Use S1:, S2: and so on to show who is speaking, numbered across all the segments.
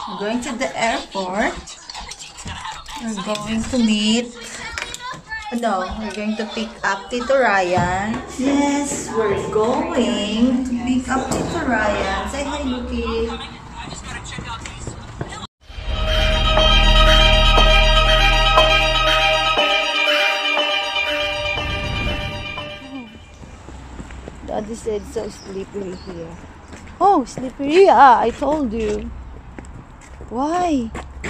S1: Going to the airport. We're going to meet. No, we're going to pick up Tito Ryan. Yes, we're going to pick up Tito Ryan. Say hi, Luki. Daddy said so slippery here. Oh, slippery. I told you. Why?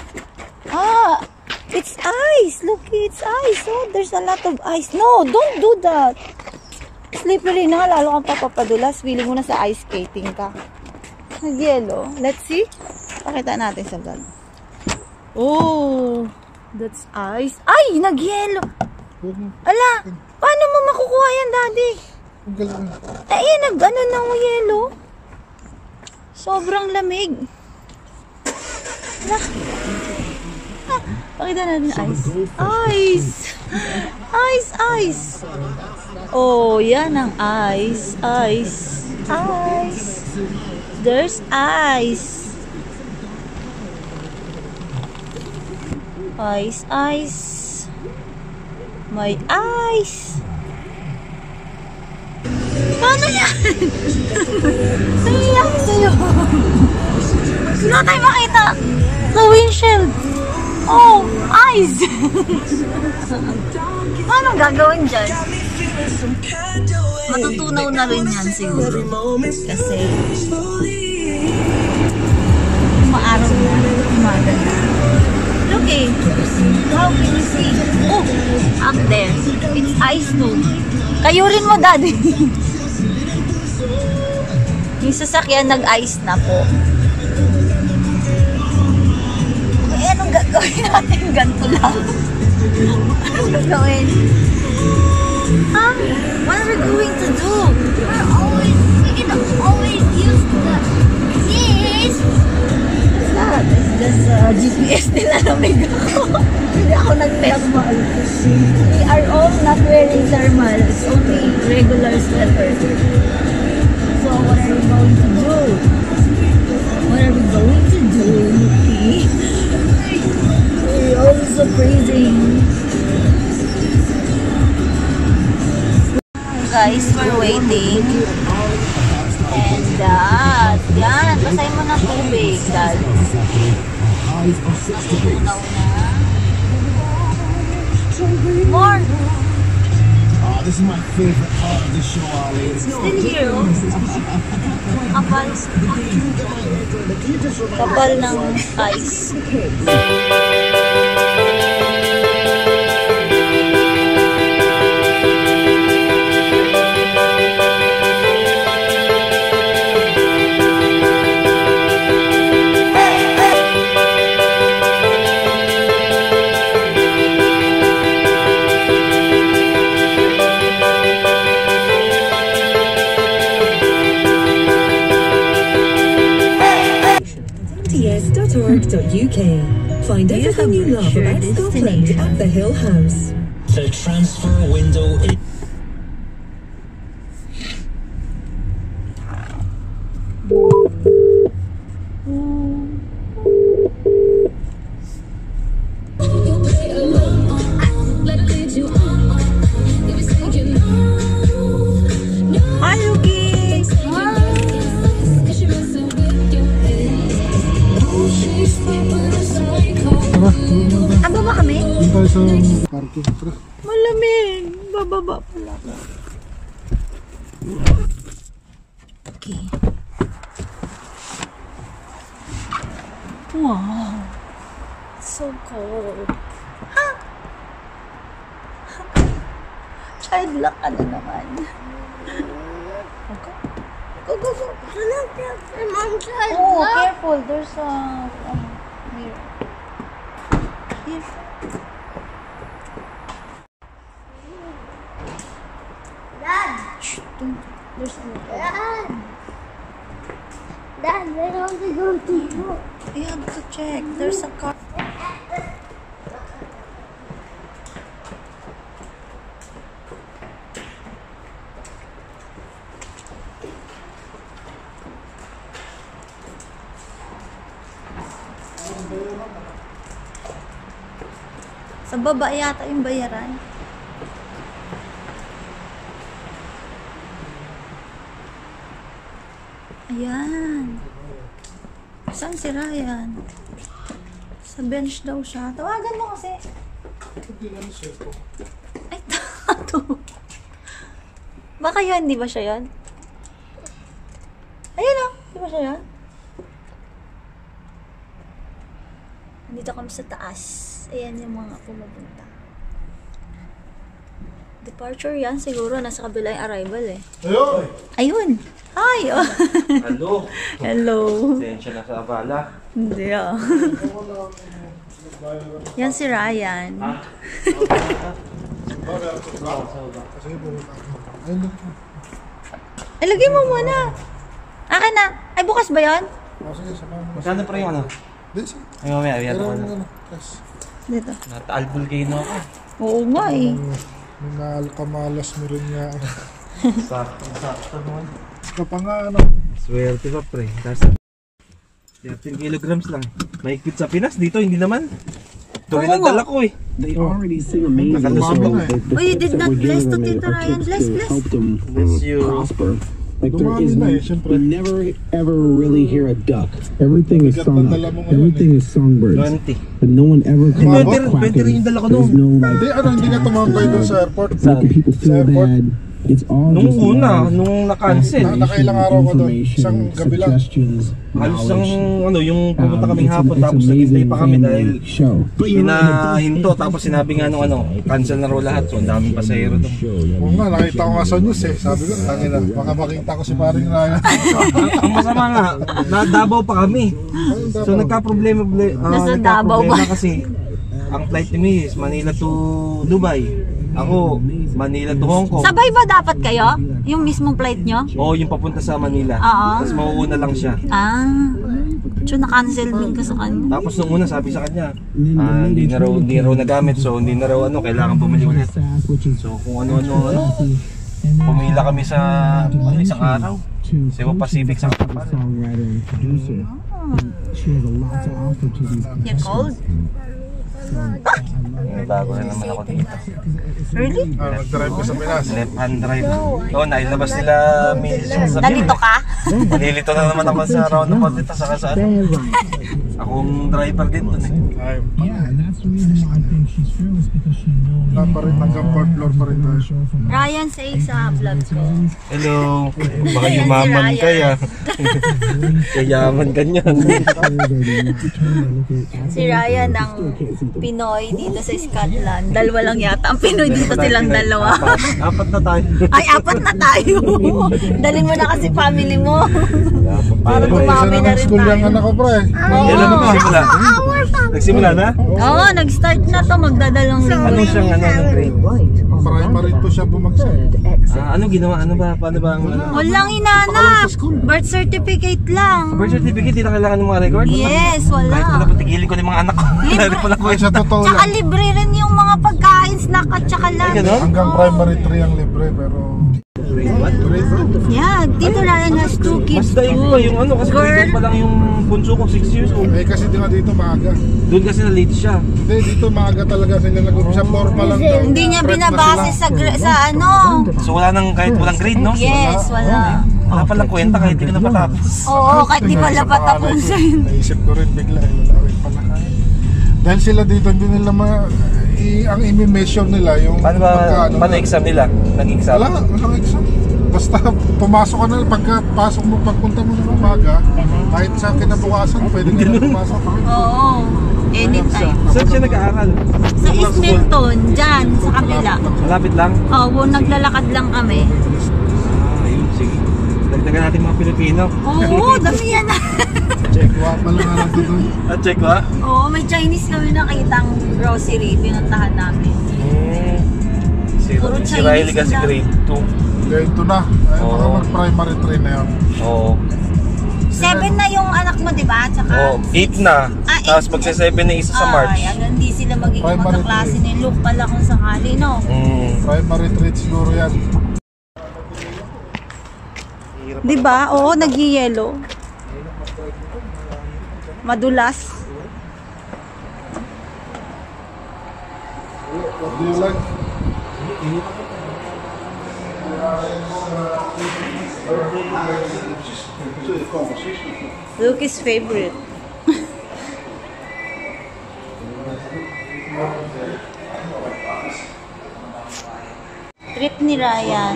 S1: It's ice. Look, it's ice. Oh, there's a lot of ice. No, don't do that. Slippery na. Lalo kang papapadulas. Feeling mo na sa ice skating ka. Nag-yellow. Let's see. Pakita natin sa vlog. Oh, that's ice. Ay, nag-yellow. Ala, paano mo makukuha yan, Daddy? Ay, nag-ano na yellow. Sobrang lamig. Pakita natin ice. Ice! Ice, ice! Oh, yan ang ice. Ice. Ice. There's ice. Ice, ice. May ice. Paano yan? Naiyak sa'yo. Wala tayo makita. Sa windshield. Oh, ice. Paano gagawin dyan? Matutunaw na rin yan siguro. Kasi umaaraw na. Umaga na. Look eh. How can you see? Oh, up there. It's ice too. Kayurin mo, Daddy. Yung sasakyan nag-ice na po. Eh, anong gagawin natin? Ganto lang. Anong gagawin? Huh? What are we going to do?
S2: We can always use this.
S1: It's just GPS nila na may ako. Hindi ako nag-thermal. We are all not wearing thermal. It's only regular sweater. So, what are we going to do? What are we going to do, Luki? We're all so freezing. Guys, we're waiting. And yan, basahin mo ng tubig, Dad. Natutunaw na. More!
S3: This is my favorite part of the show, Ali.
S1: Still here, oh. Kapal. Kapal ng ice.
S4: .uk. Find everything you love about Scotland at the Hill House.
S5: The transfer window is...
S1: Aba ba kami?
S3: Tayo sa parking.
S1: Malamig. Bababa pala. Okay. Wow. So cold. Ha? Child lock ka na naman. Okay. Go, go, go.
S2: My mom said,
S1: Oh,
S2: look.
S1: careful. There's a mirror. Here.
S2: Dad,
S1: Shh, don't. There's a mirror.
S2: Dad, where are we going to go?
S1: You have to check. There's a car. Sa baba yata yung bayaran. Ayan. Saan si Ryan? Sa bench daw siya. Tawagan mo kasi. Ay, tato. Baka yun, di ba siya yun? Ayun o, di ba siya yun? Nandito kami sa taas. Ayan yung mga pumupunta. Departure yan, siguro. Nasa kabila yung arrival eh.
S3: Ayun!
S1: Ayun! Hi! Oh.
S6: Hello.
S1: Hello.
S6: Pasensya na sa abala.
S1: Hindi ah. Yan si Ryan. Ay, lagay mo muna. Akin na. Ay, bukas ba yan?
S6: Magkano pa yung ano? Ay, mamaya, ayan ako na.
S1: Dito.
S6: Nataal volcano ako.
S1: Oo nga eh.
S3: Kamalas mo rin niya.
S6: Sakto naman.
S3: Kapangano.
S6: Swerte pa pre. 13 kilograms lang. Mahigpit sa Pinas. Dito hindi naman. Ito rin ang dala ko eh.
S7: They already sing amazing
S6: Nakalusot
S7: songs.
S6: ako eh.
S1: Oh, you did not bless to Tito Ryan. Bless, bless.
S7: Help them
S6: Bless you.
S7: prosper. Like there
S3: Dumami
S7: is
S3: na
S7: no,
S3: eh, syempre.
S7: you never ever really hear a duck. Everything is song.
S3: Dala mo ngayon
S7: Everything is songbirds.
S6: 20.
S7: But no one ever calls
S3: Pwede
S7: quacking.
S6: rin yung dala ko
S7: There's
S6: noon.
S7: no
S3: Hindi,
S7: like
S3: hindi ka tumambay doon sa airport.
S7: making people
S3: Sa
S7: feel
S3: airport.
S7: bad. It's all
S6: Nung
S7: just
S6: una,
S7: love,
S6: nung na-cancel.
S3: Nakailang araw ko doon. Isang
S7: information,
S3: gabi lang.
S7: suggestions,
S6: Halos ang
S7: knowledge.
S6: ano, yung pumunta kaming
S7: It's
S6: hapon
S7: it's
S6: tapos
S7: amazing
S6: naghintay pa kami dahil
S7: family show.
S6: hinahinto tapos sinabi nga nung ano, cancel na raw lahat. So ang daming pasahero doon.
S3: Oo nga, nakita ko nga sa news eh. Sabi ko, tangina, baka makita ko si paring Ryan.
S6: Ang masama nga, na Davao pa kami. So nagka-problema
S1: Nasa Davao ba?
S6: kasi ang flight ni Miss Manila to Dubai. Ako, Manila to Hong Kong.
S1: Sabay ba dapat kayo? Yung mismong flight nyo?
S6: Oo, yung papunta sa Manila.
S1: Oo.
S6: Tapos mauuna lang siya.
S1: Ah. So, na-cancel din ka sa kanya.
S6: Tapos nung una sabi sa kanya, hindi na raw nagamit. So hindi na raw kailangan bumili ulit. So kung ano, pumila kami sa isang araw. Cebu Pacific sa
S7: Songwriter and producer. She has a lot to offer to these
S1: You're cold?
S6: Bago na naman ako dito.
S1: Really?
S3: Nag-drive ko sa Pinas.
S6: Left hand drive. Oo, nailabas nila Mills yung sabi.
S1: Nalito ka?
S6: Nalilito na naman ako sa roundabout dito saka sa ano. Akong driver din dun eh.
S3: Ay,
S7: Yeah, and that's the reason why I think she's fearless because she knows.
S3: wala pa rin hanggang 4th floor pa rin tayo.
S1: Ryan, say sa vlog ko.
S6: Hello. Baka yumaman
S1: Ryan.
S6: kaya. Kayaman ganyan.
S1: Si Ryan ang Pinoy dito sa Scotland. Dalawa lang yata ang Pinoy dito silang dalawa.
S6: Apat na tayo.
S1: Ay, apat na tayo. Dalhin mo na kasi family mo. Para dumami na rin
S3: School yung
S1: tayo.
S3: anak ko pre.
S6: Kailan mo nagsimula? Nagsimula na?
S1: Oo, nag-start na to. Magdadalong
S6: Ano
S1: linggo.
S6: siyang ano ng grade?
S3: Primary to siya bumagsak.
S6: Ano ginawa? Ano ba? Paano ba ang ano?
S1: Walang inanap. Birth certificate lang.
S6: Birth certificate, hindi na kailangan ng mga record?
S1: Yes,
S6: Kahit wala
S1: wala.
S6: pa tigilin ko ng mga anak ko. Dahil pala ko
S3: Ay, sa totoo
S1: Tsaka
S3: lang.
S1: libre rin yung mga pagkain, snack at tsaka
S6: Ay,
S1: lunch.
S6: ganun?
S3: Hanggang primary 3 ang libre pero...
S1: Yeah, Tito Ryan has 2
S6: Mas
S1: kids
S6: daig
S1: too.
S6: pa yung ano, kasi
S1: Girl.
S6: grade pa lang yung bunso ko, 6 years old.
S3: Eh kasi di nga dito maaga.
S6: Doon kasi na-late siya.
S3: Hindi, dito maaga talaga sila nag-umpisa. Formal lang daw.
S1: Hindi niya
S3: Breakfast
S1: binabase
S3: lang.
S1: sa ano.
S6: So wala nang, kahit walang grade, no?
S1: Yes, wala.
S6: Wala palang kwenta kahit di ka napatapos.
S1: Oo, kahit di pala patapusin.
S3: Naisip ko rin bigla, wala rin pala kaya. Dahil sila dito, hindi nila ang i-measure nila yung
S6: Paano exam nila? Nag-exam?
S3: Wala, walang exam. Basta pumasok ka na, pagkapasok mo, pagpunta mo ng umaga, kahit sa kinabukasan, pwede ka na pumasok.
S1: Oo, anytime.
S6: Saan siya nag-aaral?
S1: Sa East Milton, dyan, sa kabila.
S6: Malapit lang?
S1: Oo, naglalakad lang kami.
S6: Ayun, sige. Dagdagan natin mga Pilipino.
S1: Oo, dami yan.
S3: Check, wapa lang nga lang dito.
S6: At check ba?
S1: Oo, may Chinese kami nakitang grocery, pinuntahan namin. Puro
S6: Si
S1: Chinese
S6: Riley kasi
S1: lang.
S6: grade 2.
S3: Kaya ito na, ay
S6: Oo.
S3: baka mag-primary 3 na yun.
S6: Oo.
S1: 7 na yung anak mo, di ba? Tsaka
S6: Oh, 8 na.
S1: Ah,
S6: Tapos
S1: 8
S6: magsa-7 na isa sa March.
S1: Ay, hindi sila magiging
S3: Primary
S1: magkaklase ni Luke pala kung sakali, no?
S3: Primary 3 siguro yan.
S1: Di ba? Oo, nag-yellow. Madulas.
S3: What do you like?
S1: Lucky's favorite. Treat ni Ryan.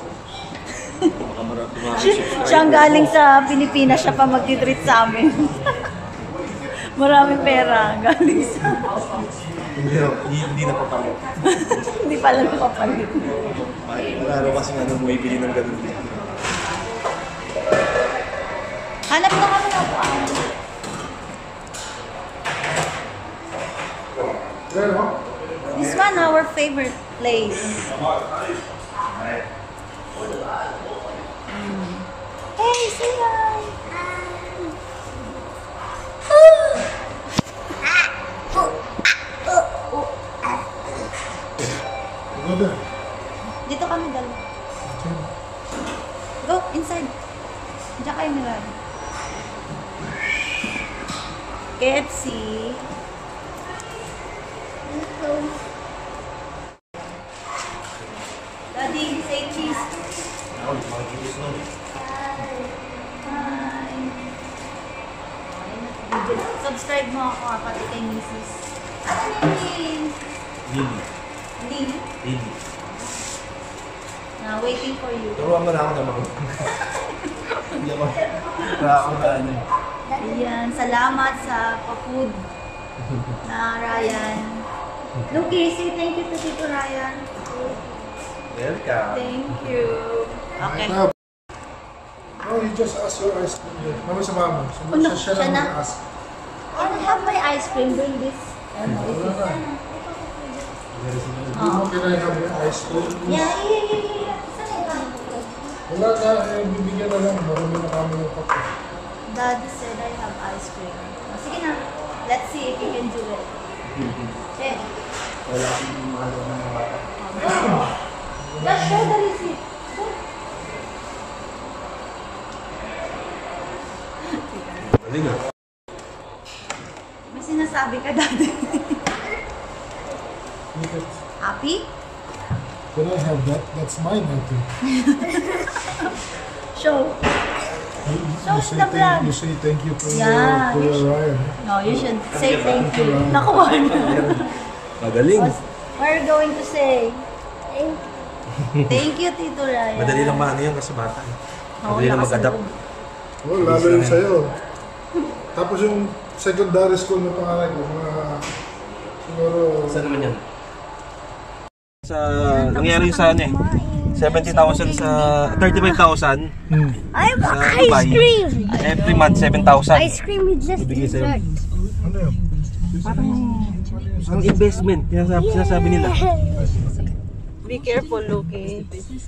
S1: Siyang galing sa Pilipinas, siya pa magtitreat sa amin. Maraming pera galing sa...
S6: Hindi na papalit.
S1: Hindi pala napapalit.
S6: Wala rin kasi nga nang bumibili ng ganun dito.
S1: Hanap na kami na po. This one, our favorite place. Hey, say hi! Dito kami dalawa. Go, inside. Diyan kayo nila. KFC. Daddy, say cheese. Hi. Subscribe mo ako pati kay Mrs. Lily. Na waiting for you.
S6: Turuan mo na ako naman. Hindi ako. Ano.
S1: Ayan, salamat sa pa-food na Ryan. Lucky, say thank you to Tito Ryan.
S6: Welcome.
S1: Thank you. Okay.
S3: Oh, you just ask your ice cream there. Mama sa mama.
S1: Ano?
S3: Siya
S1: Siya na?
S3: na mag-ask.
S1: I don't have my ice cream. Bring this.
S3: Wala na. Hindi mo kailangan yung ice cream.
S1: Yeah.
S3: Wala na, bibigyan na lang. Marami na kami yung kape.
S1: Daddy said I have ice cream. Oh, sige na. Let's see if you can do it. Okay.
S6: Wala akong mahal ng mga bata.
S1: Just show the receipt.
S6: Galing ah.
S1: May sinasabi ka, Daddy. Happy?
S3: Can I have that? That's mine, I think.
S1: Show.
S3: You
S1: in the vlog.
S3: You say thank you for
S1: Yeah,
S3: your
S1: you
S3: Ryan.
S1: No, you should say thank you. Nakuha na.
S6: Magaling.
S1: What are you going to say? Thank you, Tito Ryan.
S6: Madali lang maano yan kasi bata.
S1: Oo,
S6: Madali lang mag-adapt.
S3: Oh, lalo yung sa'yo. Tapos yung secondary school na pangalan ko, mga siguro...
S6: Saan naman yan? Sa, nangyari sa ano eh. 70,000 sa 35,000
S2: I have
S6: sa
S2: ice
S6: Dubai.
S2: cream.
S6: Every month 7,000.
S2: Ice cream is just
S6: Ibigay sa'yo.
S2: dessert.
S3: Ano yun?
S6: Ang investment, sinasabi nila.
S1: Be careful, Lucky.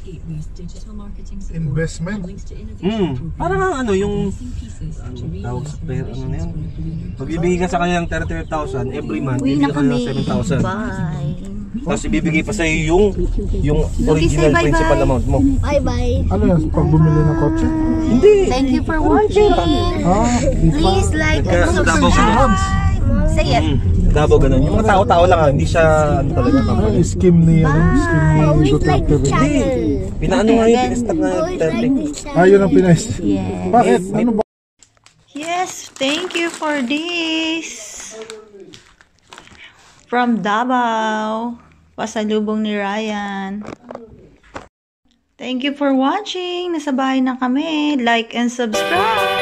S3: Investment?
S6: Parang ano yung tawag sa pera, ano na yun. Magbibigay ka sa kanya ng 35,000 every month,
S1: Uwi na
S6: bibigyan ka
S1: kami.
S6: ng 7,000.
S1: Bye.
S6: Tapos ibibigay pa sa'yo yung original
S1: bye-bye.
S6: principal amount mo.
S2: Bye-bye.
S3: Ano yan? Pag bumili ng kotse?
S6: Hindi!
S1: Thank you for watching. Please like and
S6: Davao
S1: subscribe. Say it.
S6: Davao ganun. Yung mga tao-tao lang hindi siya ano talaga.
S3: Ano yung scheme ni
S2: Always like the
S3: Duterte?
S2: channel.
S6: Pinaano nga yung pinastag na
S2: Always like
S6: Duterte.
S2: this channel.
S3: Ah, yun ang Pinas.
S1: Yes.
S3: Bakit? Ano ba?
S1: Yes, thank you for this. From Davao. Pasalubong ni Ryan. Thank you for watching. Nasa bahay na kami. Like and subscribe.